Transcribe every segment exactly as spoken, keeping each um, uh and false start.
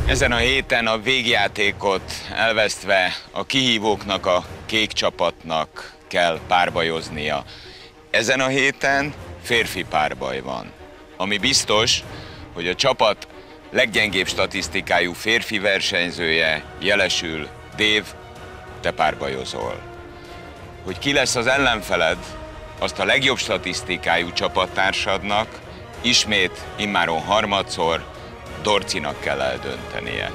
Ezen a héten a végjátékot elvesztve a kihívóknak, a kék csapatnak kell párbajoznia. Ezen a héten férfi párbaj van. Ami biztos, hogy a csapat leggyengébb statisztikájú férfi versenyzője, jelesül Dave, te párbajozol. Hogy ki lesz az ellenfeled, azt a legjobb statisztikájú csapattársadnak ismét, immáron harmadszor Dorcinak kell eldöntenie.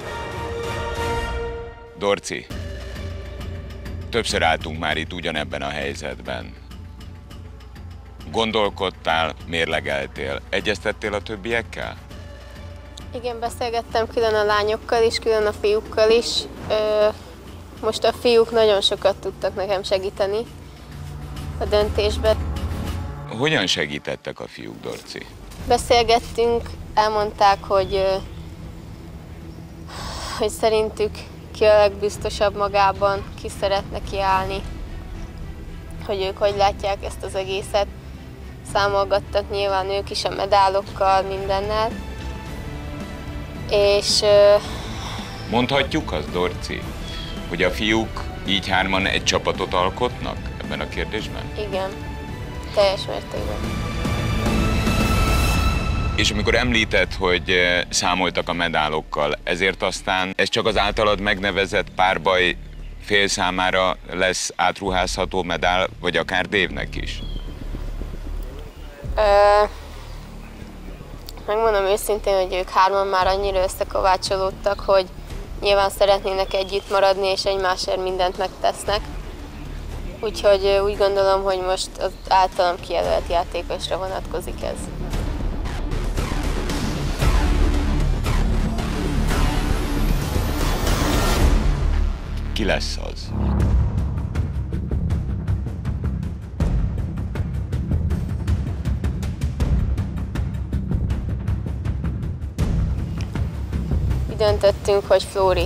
Dorci, többször álltunk már itt ugyanebben a helyzetben. Gondolkodtál, mérlegeltél, egyeztettél a többiekkel? Igen, beszélgettem külön a lányokkal is, külön a fiúkkal is. Ö, most a fiúk nagyon sokat tudtak nekem segíteni a döntésben. Hogyan segítettek a fiúk, Dorci? Beszélgettünk, elmondták, hogy, hogy szerintük ki a legbiztosabb magában, ki szeretne kiállni, hogy ők hogy látják ezt az egészet. Számolgattak nyilván ők is a medálokkal, mindennel. És... Mondhatjuk azt, Dorci, hogy a fiúk így hárman egy csapatot alkotnak ebben a kérdésben? Igen, teljes mértékben. És amikor említett, hogy számoltak a medálokkal, ezért aztán ez csak az általad megnevezett párbaj fél számára lesz átruházható medál, vagy akár Dave-nek is? Ö, megmondom őszintén, hogy ők hárman már annyira összekovácsolódtak, hogy nyilván szeretnének együtt maradni, és egymásért mindent megtesznek. Úgyhogy úgy gondolom, hogy most az általam kijelölt játékosra vonatkozik ez. Ki lesz az? Úgy döntöttünk, hogy Flóri.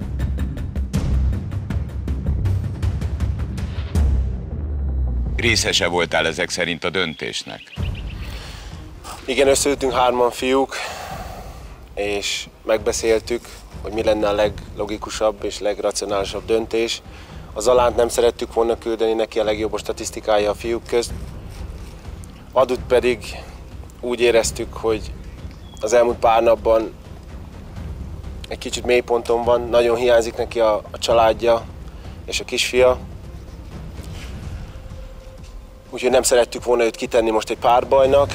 Részese voltál ezek szerint a döntésnek? Igen, összeültünk hárman fiúk, és megbeszéltük, hogy mi lenne a leglogikusabb és legracionálisabb döntés. Az Alánt nem szerettük volna küldeni, neki a legjobb a statisztikája a fiúk közt. Adut pedig úgy éreztük, hogy az elmúlt pár napban egy kicsit mélyponton van, nagyon hiányzik neki a, a családja és a kisfia. Úgyhogy nem szerettük volna őt kitenni most egy párbajnak.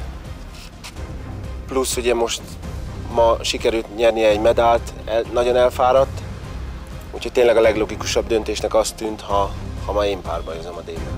Plusz ugye most ma sikerült nyernie egy medált, el, nagyon elfáradt. Úgyhogy tényleg a leglogikusabb döntésnek azt tűnt, ha, ha ma én párbajozom a Dave-vel.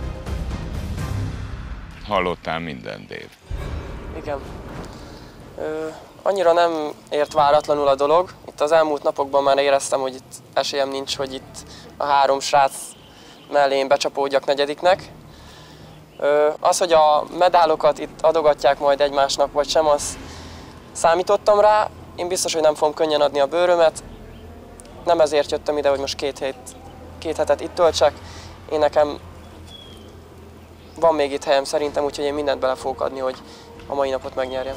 Hallottál minden, Dave? Igen. Ö, annyira nem ért váratlanul a dolog. Itt az elmúlt napokban már éreztem, hogy itt esélyem nincs, hogy itt a három srác mellé én becsapódjak negyediknek. Ö, az, hogy a medálokat itt adogatják majd egymásnak, vagy sem, az számítottam rá. Én biztos, hogy nem fogom könnyen adni a bőrömet. Nem ezért jöttem ide, hogy most két, hét, két hetet itt töltsek. Én nekem van még itt helyem szerintem, úgyhogy én mindent bele fogok adni, hogy a mai napot megnyerjem.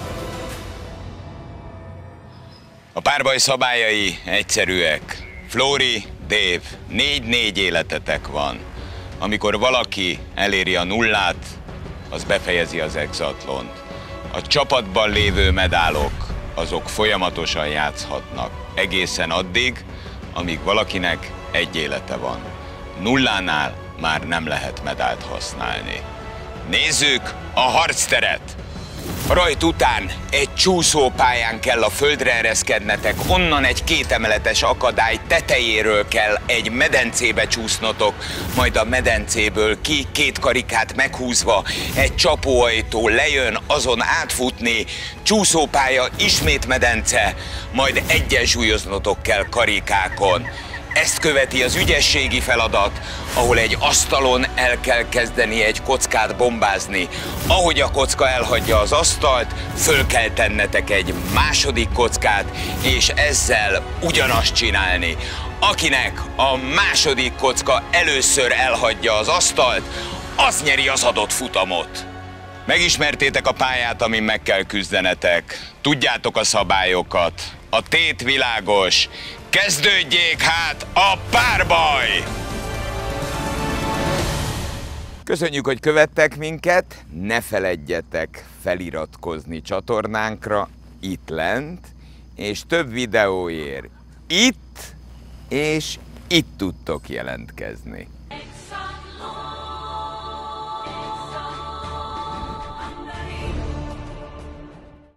A párbaj szabályai egyszerűek. Flóri, Dave, négy-négy életetek van. Amikor valaki eléri a nullát, az befejezi az exatlont. A csapatban lévő medálok, azok folyamatosan játszhatnak. Egészen addig, amíg valakinek egy élete van. Nullánál már nem lehet medált használni. Nézzük a harcteret! A rajt után egy csúszópályán kell a földre ereszkednetek, onnan egy kétemeletes akadály tetejéről kell egy medencébe csúsznotok, majd a medencéből ki két karikát meghúzva egy csapóajtó lejön, azon átfutni, csúszópálya, ismét medence, majd egyensúlyoznotok kell karikákon. Ezt követi az ügyességi feladat, ahol egy asztalon el kell kezdeni egy kockát bombázni. Ahogy a kocka elhagyja az asztalt, föl kell tennetek egy második kockát, és ezzel ugyanazt csinálni. Akinek a második kocka először elhagyja az asztalt, az nyeri az adott futamot. Megismertétek a pályát, amin meg kell küzdenetek. Tudjátok a szabályokat. a tét világos. Kezdődjék hát a párbaj! Köszönjük, hogy követtek minket, ne feledjetek feliratkozni csatornánkra itt lent, és több videóért itt és itt tudtok jelentkezni.